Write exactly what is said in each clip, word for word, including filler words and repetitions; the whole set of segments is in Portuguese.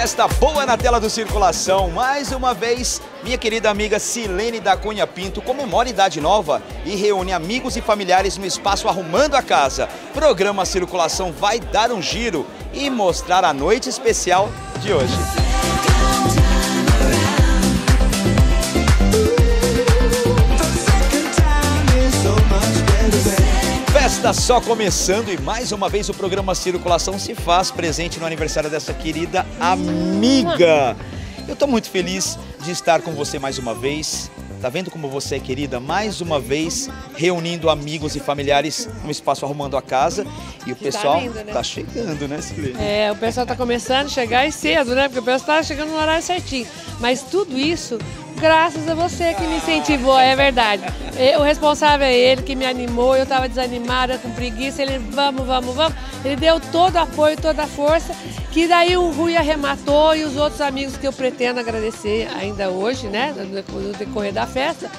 festa boa na tela do Circulação. Mais uma vez, minha querida amiga Silene da Cunha Pinto comemora idade nova e reúne amigos e familiares no espaço Arrumando a Casa. Programa Circulação vai dar um giro e mostrar a noite especial de hoje. Festa só começando e mais uma vez o programa Circulação se faz presente no aniversário dessa querida amiga. Eu tô muito feliz de estar com você mais uma vez. Tá vendo como você é querida? Mais uma vez reunindo amigos e familiares no espaço Arrumando a Casa. E o que pessoal tá, lindo, né? tá chegando, né, Silene? É, o pessoal tá começando a chegar e cedo, né? Porque o pessoal tá chegando no horário certinho. Mas tudo isso graças a você que me incentivou, é verdade. O responsável é ele que me animou, eu estava desanimada, com preguiça, ele vamos, vamos, vamos. Ele deu todo o apoio, toda a força, que daí o Rui arrematou e os outros amigos que eu pretendo agradecer ainda hoje, né, no decorrer da festa,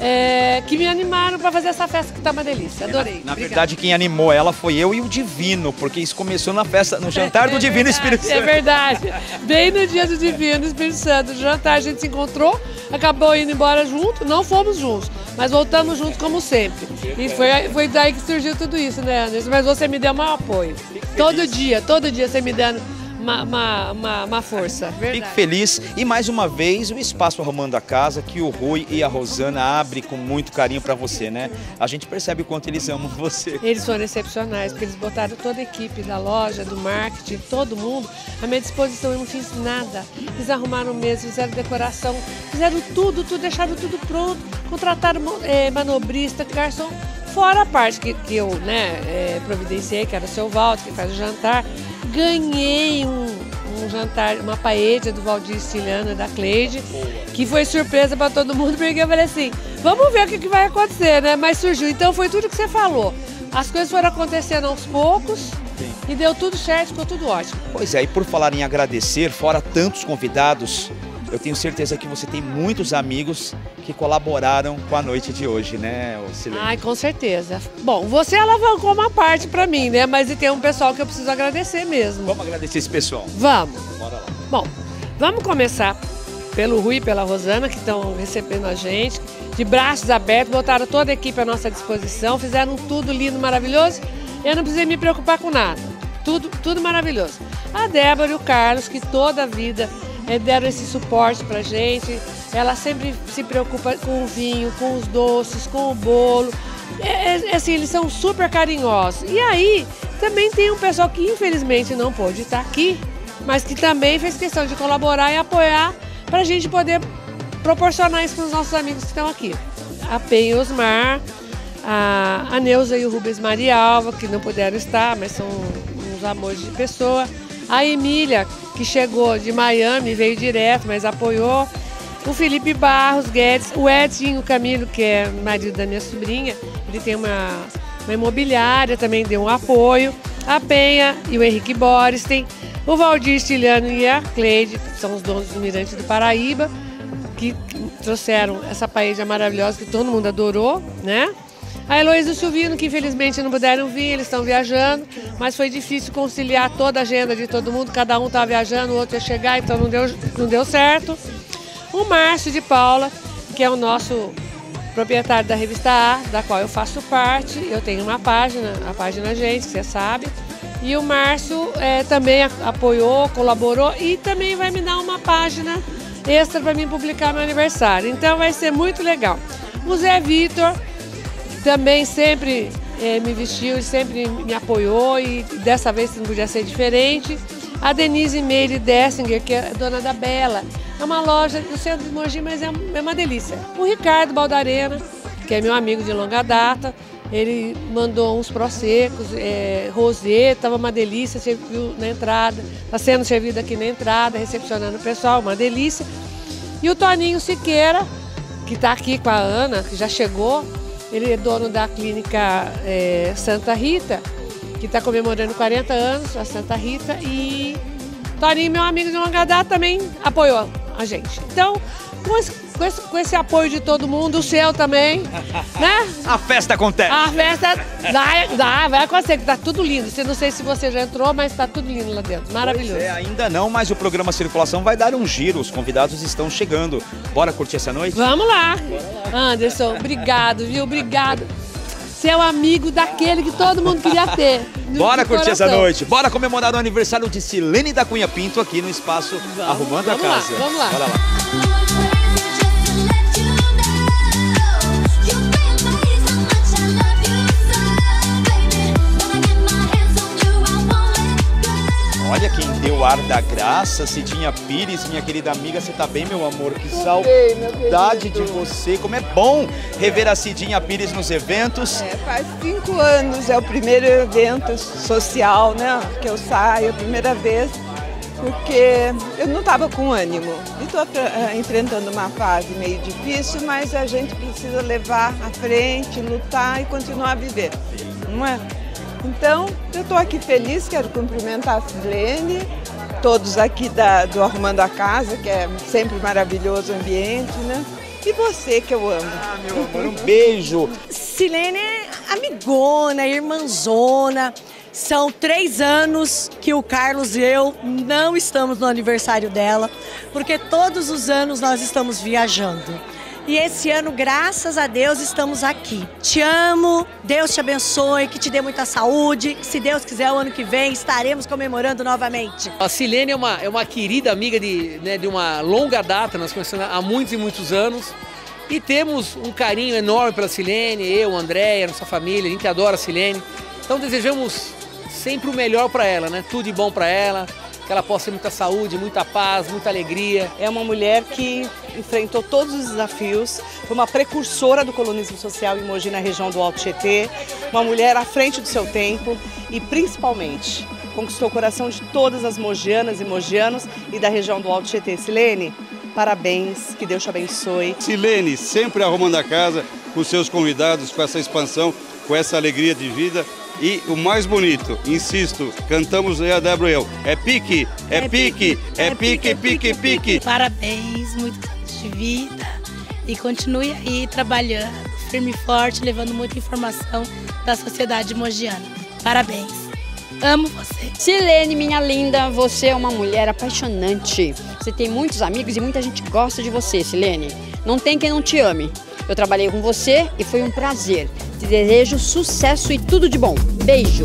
é, que me animaram para fazer essa festa que tá uma delícia, adorei. Na, na verdade, quem animou ela foi eu e o Divino, porque isso começou na festa, no jantar do é Divino verdade, Espírito Santo. É verdade, bem no dia do Divino Espírito Santo, no jantar a gente se encontrou, acabou indo embora junto, não fomos juntos, mas voltamos juntos como sempre. E foi, foi daí que surgiu tudo isso, né, Anderson? Mas você me deu um apoio. Todo dia, todo dia você me dando uma, uma, uma, uma força. Verdade. Fico feliz e mais uma vez o espaço Arrumando a Casa que o Rui e a Rosana abrem com muito carinho para você, né? A gente percebe o quanto eles amam você. Eles foram excepcionais, porque eles botaram toda a equipe da loja, do marketing, todo mundo à minha disposição. Eu não fiz nada. Eles arrumaram mesmo, fizeram decoração, fizeram tudo, tudo, deixaram tudo pronto. Contrataram é, manobrista, garçom, fora a parte que, que eu né, é, providenciei, que era o seu Walter, que faz o jantar. Ganhei um, um jantar, uma paella do Valdir Stiliano e da Cleide, que foi surpresa para todo mundo, porque eu falei assim, vamos ver o que, que vai acontecer, né? Mas surgiu, então foi tudo que você falou. As coisas foram acontecendo aos poucos. Sim. E deu tudo certo, ficou tudo ótimo. Pois é, e por falar em agradecer, fora tantos convidados, eu tenho certeza que você tem muitos amigos que colaboraram com a noite de hoje, né, Silene? Ai, com certeza. Bom, você alavancou uma parte para mim, né? Mas tem um pessoal que eu preciso agradecer mesmo. Vamos agradecer esse pessoal. Vamos. Bora lá. Bom, vamos começar pelo Rui e pela Rosana, que estão recebendo a gente, de braços abertos, botaram toda a equipe à nossa disposição, fizeram tudo lindo, maravilhoso. Eu não precisei me preocupar com nada. Tudo, tudo maravilhoso. A Débora e o Carlos, que toda a vida deram esse suporte pra gente. Ela sempre se preocupa com o vinho, com os doces, com o bolo. É, é, assim, eles são super carinhosos. E aí, também tem um pessoal que infelizmente não pôde estar aqui, mas que também fez questão de colaborar e apoiar pra gente poder proporcionar isso para os nossos amigos que estão aqui. A Pen e Osmar, a, a Neuza e o Rubens Marialva, que não puderam estar, mas são uns amores de pessoa. A Emília, que chegou de Miami, veio direto, mas apoiou. O Felipe Barros Guedes, o Edinho Camilo, que é marido da minha sobrinha, ele tem uma, uma imobiliária, também deu um apoio. A Penha e o Henrique Boris, tem o Valdir Stiliano e a Cleide, que são os donos do Mirante do Paraíba, que trouxeram essa paella maravilhosa que todo mundo adorou, né? A Heloísa e o Silvino, que infelizmente não puderam vir, eles estão viajando, mas foi difícil conciliar toda a agenda de todo mundo, cada um estava viajando, o outro ia chegar, então não deu, não deu certo. O Márcio de Paula, que é o nosso proprietário da Revista A, da qual eu faço parte, eu tenho uma página, a página Gente, que você sabe, e o Márcio é, também apoiou, colaborou e também vai me dar uma página extra para mim publicar meu aniversário, então vai ser muito legal. O Zé Vitor também sempre é, me vestiu, sempre me apoiou e dessa vez não podia ser diferente. A Denise Meire Dessinger, que é dona da Bela, é uma loja do centro de Mogi, mas é uma delícia. O Ricardo Baldarena, que é meu amigo de longa data, ele mandou uns prosecos, é, rosé, estava uma delícia, serviu na entrada, está sendo servido aqui na entrada, recepcionando o pessoal, uma delícia. E o Toninho Siqueira, que está aqui com a Ana, que já chegou, ele é dono da clínica é, Santa Rita, que está comemorando quarenta anos, a Santa Rita, e Toninho, meu amigo de longa data, também apoiou a gente. Então, com esse, com esse apoio de todo mundo, o seu também, né? A festa acontece. A festa dá, dá, vai acontecer, que tá tudo lindo. Não sei se você já entrou, mas tá tudo lindo lá dentro, maravilhoso. Pois é, ainda não, mas o programa Circulação vai dar um giro, os convidados estão chegando. Bora curtir essa noite? Vamos lá. Anderson, obrigado, viu? Obrigado. Seu amigo daquele que todo mundo queria ter. Bora curtir essa noite. Bora comemorar o aniversário de Silene da Cunha Pinto aqui no espaço vamos, Arrumando vamos a Casa. Lá, vamos lá. Bora lá. Olha quem deu o ar da graça, Cidinha Pires, minha querida amiga, você tá bem, meu amor? Que saudade de você, como é bom rever a Cidinha Pires nos eventos. É, faz cinco anos, é o primeiro evento social, né, que eu saio, a primeira vez, porque eu não estava com ânimo. E estou enfrentando uma fase meio difícil, mas a gente precisa levar à frente, lutar e continuar a viver, não é? Então, eu estou aqui feliz, quero cumprimentar a Silene, todos aqui da, do Arrumando a Casa, que é sempre maravilhoso o ambiente, né? E você, que eu amo. Ah, meu amor, um beijo. Silene é amigona, irmãzona. São três anos que o Carlos e eu não estamos no aniversário dela, porque todos os anos nós estamos viajando. E esse ano, graças a Deus, estamos aqui. Te amo, Deus te abençoe, que te dê muita saúde, que se Deus quiser, o ano que vem estaremos comemorando novamente. A Silene é uma, é uma querida amiga de, né, de uma longa data, nós conhecemos há muitos e muitos anos. E temos um carinho enorme pela Silene, eu, a Andréia, nossa família, a gente adora a Silene. Então desejamos sempre o melhor para ela, né? Tudo de bom para ela. Que ela possa ter muita saúde, muita paz, muita alegria. É uma mulher que enfrentou todos os desafios, foi uma precursora do colonismo social em Mogi, na região do Alto Tietê, uma mulher à frente do seu tempo e, principalmente, conquistou o coração de todas as mogianas e mogianos e da região do Alto Tietê. Silene, parabéns, que Deus te abençoe. Silene, sempre arrumando a casa com seus convidados, com essa expansão, com essa alegria de vida. E o mais bonito, insisto, cantamos eu, a Débora e eu, é pique, é, é pique, pique, é pique, pique, pique, pique. Parabéns, muitos anos de vida e continue aí trabalhando, firme e forte, levando muita informação da sociedade mogiana. Parabéns, amo você. Silene, minha linda, você é uma mulher apaixonante. Você tem muitos amigos e muita gente gosta de você, Silene. Não tem quem não te ame. Eu trabalhei com você e foi um prazer. Te desejo sucesso e tudo de bom. Beijo!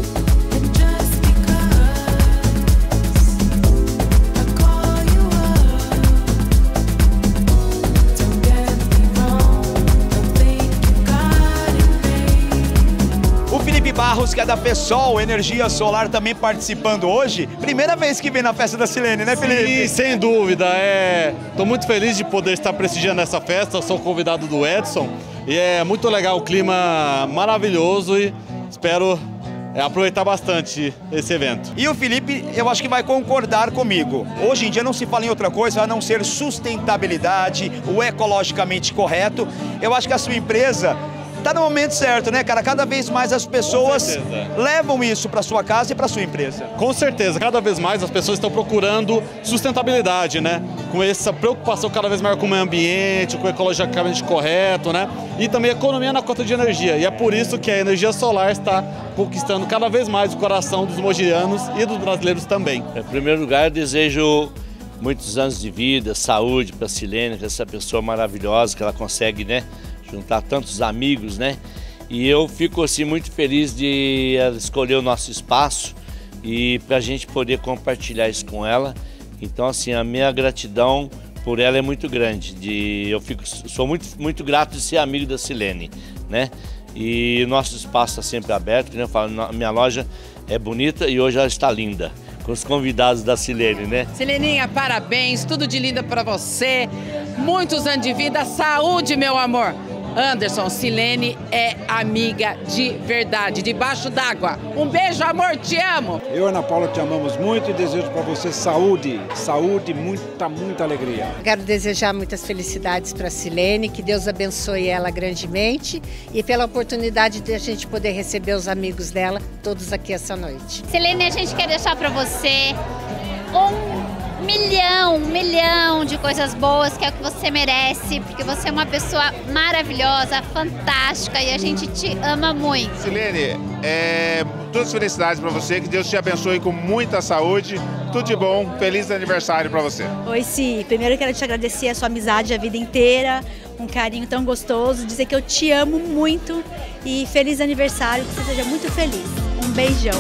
O Felipe Barros, que é da Pessoal Energia Solar, também participando hoje. Primeira vez que vem na festa da Silene, né, Felipe? Sim, sem dúvida. É... Tô muito feliz de poder estar prestigiando essa festa. Eu sou convidado do Edson. E é muito legal, o clima maravilhoso e espero é, aproveitar bastante esse evento. E o Felipe, eu acho que vai concordar comigo. Hoje em dia não se fala em outra coisa a não ser sustentabilidade, o ecologicamente correto. Eu acho que a sua empresa tá no momento certo, né, cara? Cada vez mais as pessoas levam isso para sua casa e para sua empresa. Com certeza, cada vez mais as pessoas estão procurando sustentabilidade, né? Com essa preocupação cada vez maior com o meio ambiente, com o ecologicamente correto, né? E também economia na conta de energia. E é por isso que a energia solar está conquistando cada vez mais o coração dos mogianos e dos brasileiros também. Em primeiro lugar, eu desejo muitos anos de vida, saúde para a Silene, que é essa pessoa maravilhosa, que ela consegue, né, juntar tantos amigos, né? E eu fico assim muito feliz de ela escolher o nosso espaço e para a gente poder compartilhar isso com ela. Então, assim, a minha gratidão por ela é muito grande. De, eu fico, sou muito, muito grato de ser amigo da Silene, né? E o nosso espaço está sempre aberto, que eu falo, a minha loja é bonita e hoje ela está linda, com os convidados da Silene, né? Sileninha, parabéns, tudo de lindo para você, muitos anos de vida, saúde, meu amor. Anderson, Silene é amiga de verdade, debaixo d'água. Um beijo, amor, te amo. Eu e Ana Paula te amamos muito e desejo para você saúde, saúde e muita, muita alegria. Quero desejar muitas felicidades para a Silene, que Deus abençoe ela grandemente e pela oportunidade de a gente poder receber os amigos dela, todos aqui essa noite. Silene, a gente quer deixar para você um milhão, um milhão de coisas boas, que é o que você merece, porque você é uma pessoa maravilhosa, fantástica e a gente te ama muito. Silene, é, todas as felicidades para você, que Deus te abençoe com muita saúde, tudo de bom, feliz aniversário para você. Oi, Si, primeiro eu quero te agradecer a sua amizade a vida inteira, um carinho tão gostoso, dizer que eu te amo muito e feliz aniversário, que você seja muito feliz. Um beijão.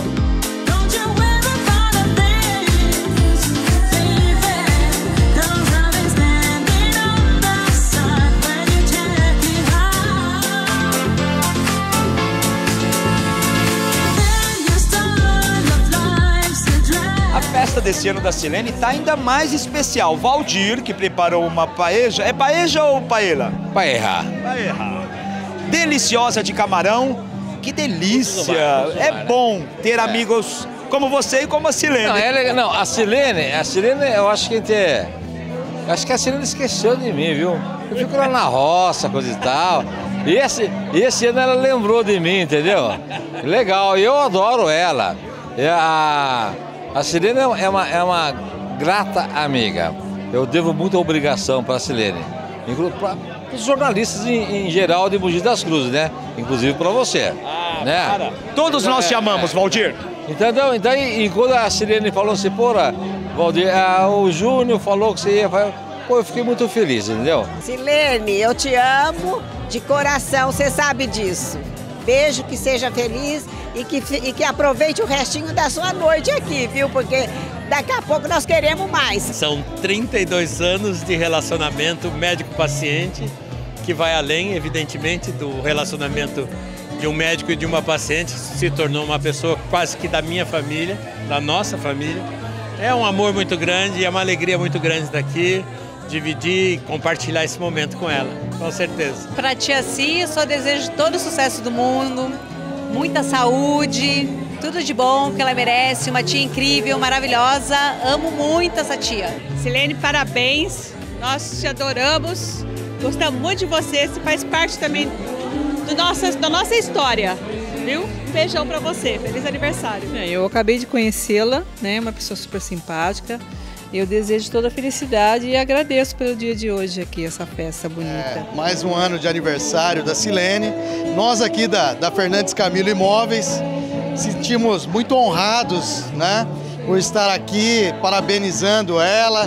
A festa desse ano da Silene está ainda mais especial. Valdir, que preparou uma paeja. É paeja ou paella? Paella. Paella. Deliciosa de camarão. Que delícia. É bom ter amigos como você e como a Silene. Não, é legal. Não, a Silene, a Silene, eu acho que a gente é... Eu acho que a Silene esqueceu de mim, viu? Eu fico lá na roça, coisa e tal. E esse, esse ano ela lembrou de mim, entendeu? Legal, e eu adoro ela. E a... A Silene é uma, é uma grata amiga. Eu devo muita obrigação para a Silene, para os jornalistas em, em geral de Mogi das Cruzes, né? Inclusive para você. Ah, né? Cara. Todos nós te amamos, Valdir. Entendeu? Então, e, e quando a Silene falou assim, porra, Valdir, ah, o Júnior falou que você ia fazer. Pô, eu fiquei muito feliz, entendeu? Silene, eu te amo de coração, você sabe disso. Beijo, que seja feliz e que, e que aproveite o restinho da sua noite aqui, viu? Porque daqui a pouco nós queremos mais. São trinta e dois anos de relacionamento médico-paciente, que vai além, evidentemente, do relacionamento de um médico e de uma paciente. Se tornou uma pessoa quase que da minha família, da nossa família. É um amor muito grande e é uma alegria muito grande estar aqui, dividir e compartilhar esse momento com ela, com certeza. Para a tia Si, eu só desejo todo o sucesso do mundo, muita saúde, tudo de bom que ela merece, uma tia incrível, maravilhosa, amo muito essa tia. Silene, parabéns, nós te adoramos, gostamos muito de você, você faz parte também do nossa, da nossa história, viu? Um beijão para você, feliz aniversário. Eu acabei de conhecê-la, né, uma pessoa super simpática. Eu desejo toda a felicidade e agradeço pelo dia de hoje aqui, essa festa bonita. É, mais um ano de aniversário da Silene. Nós aqui da, da Fernandes Camilo Imóveis sentimos muito honrados, né, por estar aqui parabenizando ela.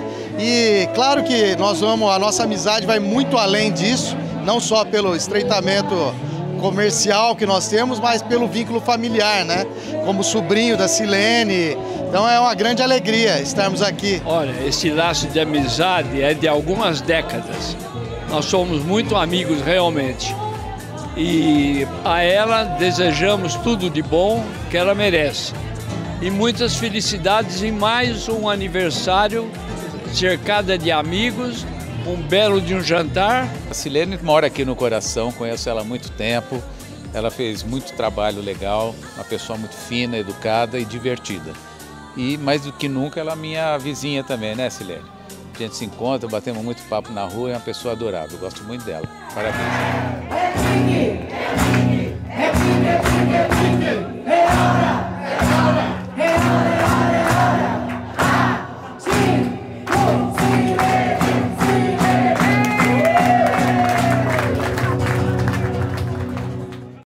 E claro que nós vamos, a nossa amizade vai muito além disso, não só pelo estreitamento comercial que nós temos, mas pelo vínculo familiar, né? Como sobrinho da Silene. Então é uma grande alegria estarmos aqui. Olha, esse laço de amizade é de algumas décadas. Nós somos muito amigos realmente. E a ela desejamos tudo de bom que ela merece. E muitas felicidades em mais um aniversário cercada de amigos, um belo de um jantar. A Silene mora aqui no coração, conheço ela há muito tempo. Ela fez muito trabalho legal, uma pessoa muito fina, educada e divertida. E mais do que nunca ela é minha vizinha também, né, Silene? A gente se encontra, batemos muito papo na rua, é uma pessoa adorável, gosto muito dela. Parabéns.